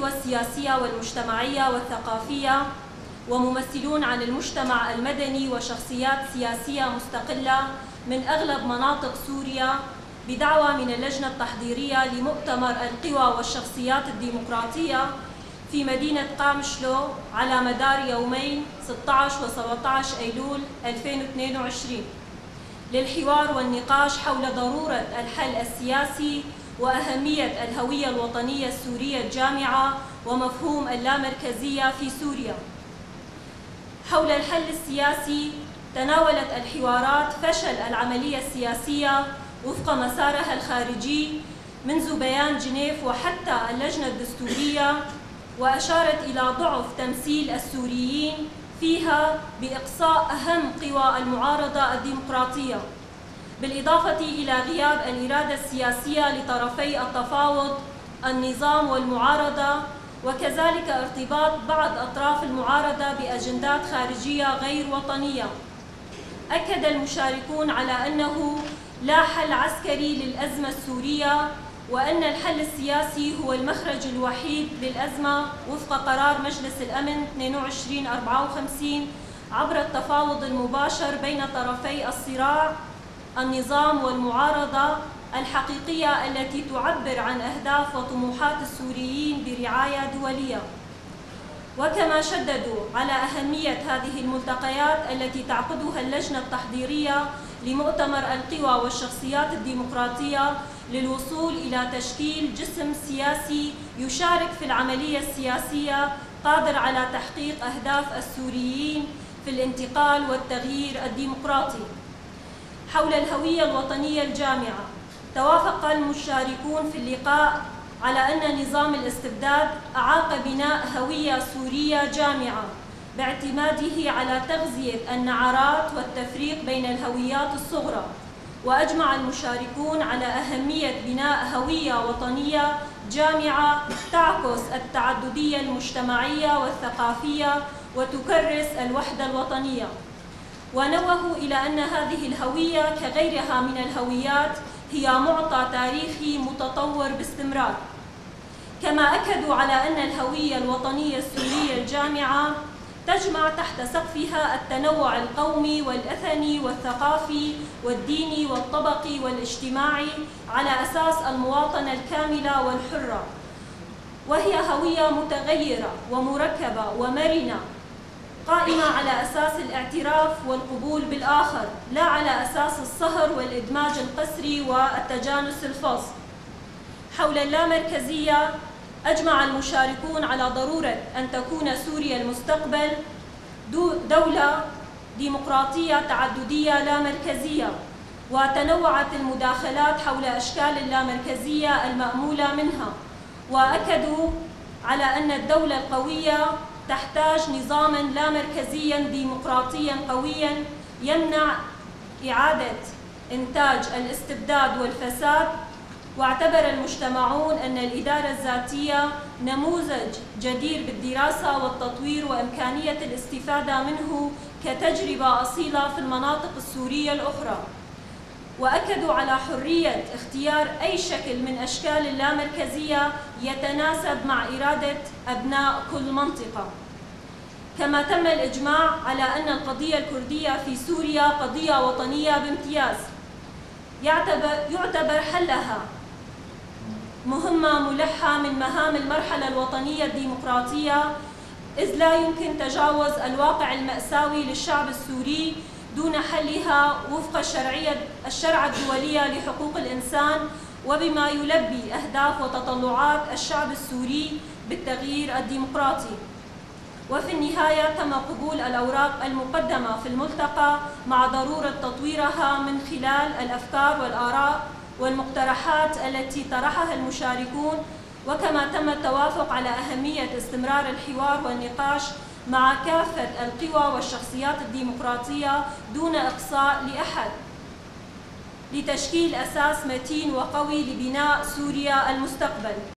القوى السياسية والمجتمعية والثقافية وممثلون عن المجتمع المدني وشخصيات سياسية مستقلة من أغلب مناطق سوريا بدعوة من اللجنة التحضيرية لمؤتمر القوى والشخصيات الديمقراطية في مدينة قامشلو على مدار يومين 16 و 17 أيلول 2022 للحوار والنقاش حول ضرورة الحل السياسي وأهمية الهوية الوطنية السورية الجامعة ومفهوم اللامركزية في سوريا. حول الحل السياسي تناولت الحوارات فشل العملية السياسية وفق مسارها الخارجي منذ بيان جنيف وحتى اللجنة الدستورية، وأشارت إلى ضعف تمثيل السوريين فيها بإقصاء أهم قوى المعارضة الديمقراطية، بالإضافة إلى غياب الإرادة السياسية لطرفي التفاوض النظام والمعارضة، وكذلك ارتباط بعض أطراف المعارضة بأجندات خارجية غير وطنية. أكد المشاركون على أنه لا حل عسكري للأزمة السورية، وأن الحل السياسي هو المخرج الوحيد للأزمة وفق قرار مجلس الأمن 2254 عبر التفاوض المباشر بين طرفي الصراع النظام والمعارضة الحقيقية التي تعبر عن أهداف وطموحات السوريين برعاية دولية. وكما شددوا على أهمية هذه الملتقيات التي تعقدها اللجنة التحضيرية لمؤتمر القوى والشخصيات الديمقراطية للوصول إلى تشكيل جسم سياسي يشارك في العملية السياسية قادر على تحقيق أهداف السوريين في الانتقال والتغيير الديمقراطي. حول الهوية الوطنية الجامعة، توافق المشاركون في اللقاء على أن نظام الاستبداد أعاق بناء هوية سورية جامعة باعتماده على تغذية النعرات والتفريق بين الهويات الصغرى، وأجمع المشاركون على أهمية بناء هوية وطنية جامعة تعكس التعددية المجتمعية والثقافية وتكرس الوحدة الوطنية. ونوهوا إلى أن هذه الهوية كغيرها من الهويات هي معطى تاريخي متطور باستمرار. كما أكدوا على أن الهوية الوطنية السورية الجامعة تجمع تحت سقفها التنوع القومي والأثني والثقافي والديني والطبقي والاجتماعي على أساس المواطنة الكاملة والحرة، وهي هوية متغيرة ومركبة ومرنة قائمة على أساس الاعتراف والقبول بالآخر، لا على أساس الصهر والإدماج القسري والتجانس الفاصل. حول اللامركزية، أجمع المشاركون على ضرورة أن تكون سوريا المستقبل دولة ديمقراطية تعددية لا مركزية، وتنوعت المداخلات حول أشكال اللامركزية المأمولة منها، وأكدوا على أن الدولة القوية تحتاج نظاماً لا مركزياً ديمقراطياً قوياً يمنع إعادة إنتاج الاستبداد والفساد. واعتبر المجتمعون أن الإدارة الذاتية نموذج جدير بالدراسة والتطوير وإمكانية الاستفادة منه كتجربة أصيلة في المناطق السورية الأخرى، وأكدوا على حرية اختيار أي شكل من أشكال اللامركزية يتناسب مع إرادة أبناء كل منطقة. كما تم الإجماع على أن القضية الكردية في سوريا قضية وطنية بامتياز، يعتبر حلها مهمة ملحة من مهام المرحلة الوطنية الديمقراطية، إذ لا يمكن تجاوز الواقع المأساوي للشعب السوري دون حلها وفق الشرع الدولية لحقوق الإنسان، وبما يلبي أهداف وتطلعات الشعب السوري بالتغيير الديمقراطي. وفي النهاية تم قبول الأوراق المقدمة في الملتقى مع ضرورة تطويرها من خلال الأفكار والآراء والمقترحات التي طرحها المشاركون، وكما تم التوافق على أهمية استمرار الحوار والنقاش مع كافة القوى والشخصيات الديمقراطية دون إقصاء لأحد، لتشكيل أساس متين وقوي لبناء سوريا المستقبل.